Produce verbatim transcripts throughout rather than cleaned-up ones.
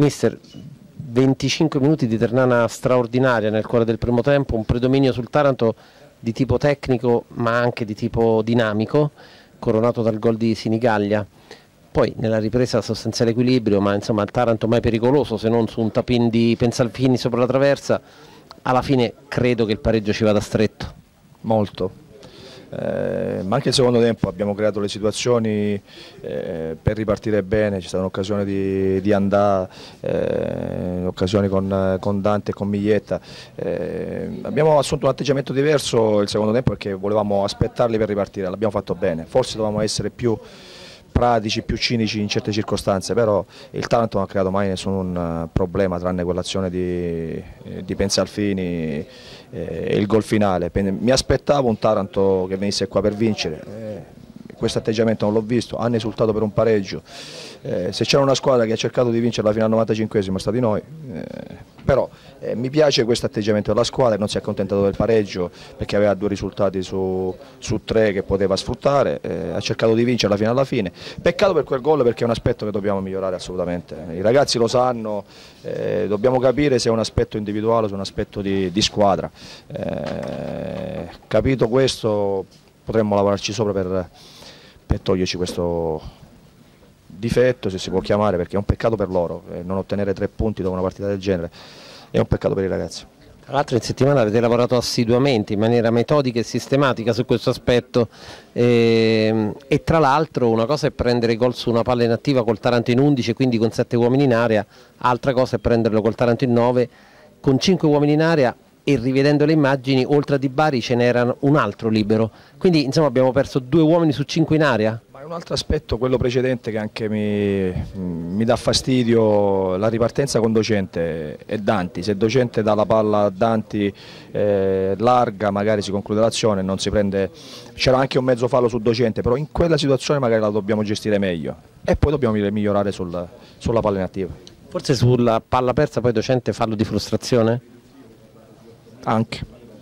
Mister, venticinque minuti di Ternana straordinaria nel cuore del primo tempo, un predominio sul Taranto di tipo tecnico ma anche di tipo dinamico, coronato dal gol di Sinigaglia. Poi nella ripresa sostanziale equilibrio, ma insomma il Taranto mai pericoloso se non su un tapin di Pensalfini sopra la traversa. Alla fine credo che il pareggio ci vada stretto. Molto. Eh, ma anche il secondo tempo abbiamo creato le situazioni eh, per ripartire bene, c'è stata un'occasione di, di Andà, eh, occasioni con, con Dante e con Miglietta. Eh, abbiamo assunto un atteggiamento diverso il secondo tempo perché volevamo aspettarli per ripartire, l'abbiamo fatto bene, forse dovevamo essere più pratici, più cinici in certe circostanze, però il Taranto non ha creato mai nessun problema tranne quell'azione di, di Pensalfini e il gol finale. Mi aspettavo un Taranto che venisse qua per vincere, eh, questo atteggiamento non l'ho visto, hanno esultato per un pareggio, eh, se c'era una squadra che ha cercato di vincerla fino al novantacinquesimo è stati noi, eh, però eh, mi piace questo atteggiamento della squadra, non si è accontentato del pareggio perché aveva due risultati su, su tre che poteva sfruttare, eh, ha cercato di vincerla fino alla fine. Peccato per quel gol perché è un aspetto che dobbiamo migliorare assolutamente, i ragazzi lo sanno, eh, dobbiamo capire se è un aspetto individuale o se è un aspetto di, di squadra, eh, capito questo potremmo lavorarci sopra per, per toglierci questo difetto, se si può chiamare, perché è un peccato per loro, eh, non ottenere tre punti dopo una partita del genere è un peccato per i ragazzi. Tra l'altro in settimana avete lavorato assiduamente in maniera metodica e sistematica su questo aspetto, e, e tra l'altro una cosa è prendere gol su una palla inattiva col Taranto in undici e quindi con sette uomini in area, altra cosa è prenderlo col Taranto in nove con cinque uomini in area, e rivedendo le immagini oltre a Di Bari ce n'era un altro libero, quindi insomma abbiamo perso due uomini su cinque in area. Ma è un altro aspetto, quello precedente, che anche mi, mi dà fastidio, la ripartenza con Docente e Danti. Se Docente dà la palla a Danti eh, larga magari si conclude l'azione, non si prende, c'era anche un mezzo fallo su Docente, però in quella situazione magari la dobbiamo gestire meglio e poi dobbiamo migliorare sul, sulla palla inattiva. Forse sulla palla persa poi Docente fallo di frustrazione? Anche.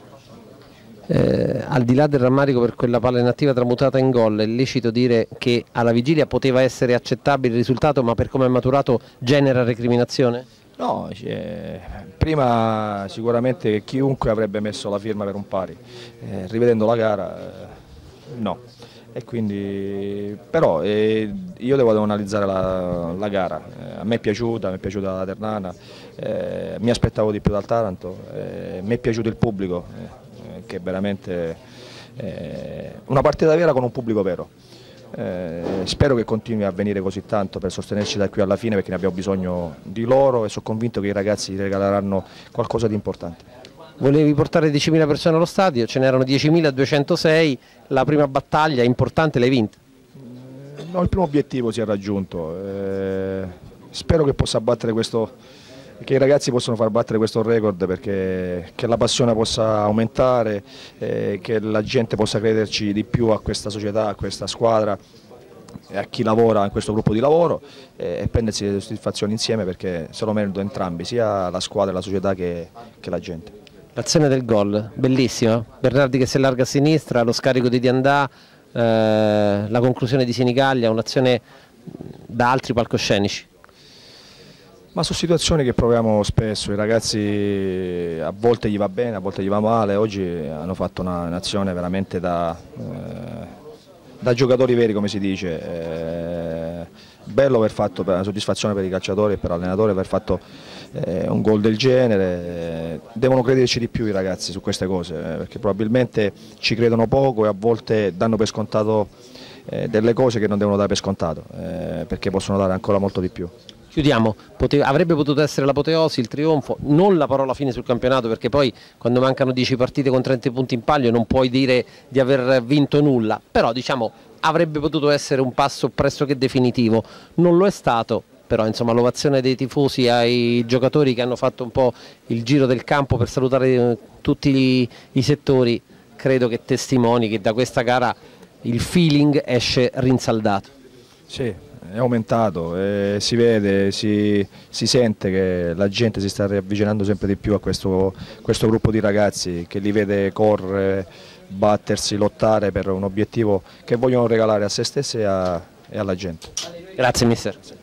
Eh, al di là del rammarico per quella palla inattiva tramutata in gol, è lecito dire che alla vigilia poteva essere accettabile il risultato, ma per come è maturato genera recriminazione? No, cioè, prima sicuramente chiunque avrebbe messo la firma per un pari, eh, rivedendo la gara eh, no. E quindi, però eh, io devo analizzare la, la gara, eh, a me è piaciuta, mi è piaciuta la Ternana, eh, mi aspettavo di più dal Taranto, eh, mi è piaciuto il pubblico, eh, che è veramente eh, una partita vera con un pubblico vero. Eh, spero che continui a venire così tanto per sostenerci da qui alla fine, perché ne abbiamo bisogno di loro e sono convinto che i ragazzi regaleranno qualcosa di importante. Volevi portare diecimila persone allo stadio, ce n'erano diecimiladuecentosei, la prima battaglia importante l'hai vinta? No, il primo obiettivo si è raggiunto, eh, spero che possa battere questo, che i ragazzi possano far battere questo record, perché che la passione possa aumentare, eh, che la gente possa crederci di più a questa società, a questa squadra e a chi lavora in questo gruppo di lavoro, eh, e prendersi le soddisfazioni insieme, perché se lo meritano entrambi, sia la squadra e la società che, che la gente. L'azione del gol, bellissima, Bernardi che si allarga a sinistra, lo scarico di Diandà, eh, la conclusione di Sinigaglia, un'azione da altri palcoscenici. Ma sono situazioni che proviamo spesso, i ragazzi a volte gli va bene, a volte gli va male, oggi hanno fatto un'azione veramente da, eh, da giocatori veri, come si dice, eh, bello aver fatto, per la soddisfazione per i calciatori e per l'allenatore aver fatto eh, un gol del genere, eh, devono crederci di più i ragazzi su queste cose, eh, perché probabilmente ci credono poco e a volte danno per scontato eh, delle cose che non devono dare per scontato, eh, perché possono dare ancora molto di più. Chiudiamo, Pote- avrebbe potuto essere l'apoteosi, il trionfo, non la parola fine sul campionato, perché poi quando mancano dieci partite con trenta punti in palio non puoi dire di aver vinto nulla, però diciamo avrebbe potuto essere un passo pressoché definitivo, non lo è stato, però insomma l'ovazione dei tifosi ai giocatori che hanno fatto un po' il giro del campo per salutare tutti i, i settori, credo che testimoni che da questa gara il feeling esce rinsaldato. Sì, è aumentato, eh, si vede, si, si sente che la gente si sta riavvicinando sempre di più a questo, questo gruppo di ragazzi che li vede correre, battersi, lottare per un obiettivo che vogliono regalare a se stessi e, a, e alla gente. Grazie mister.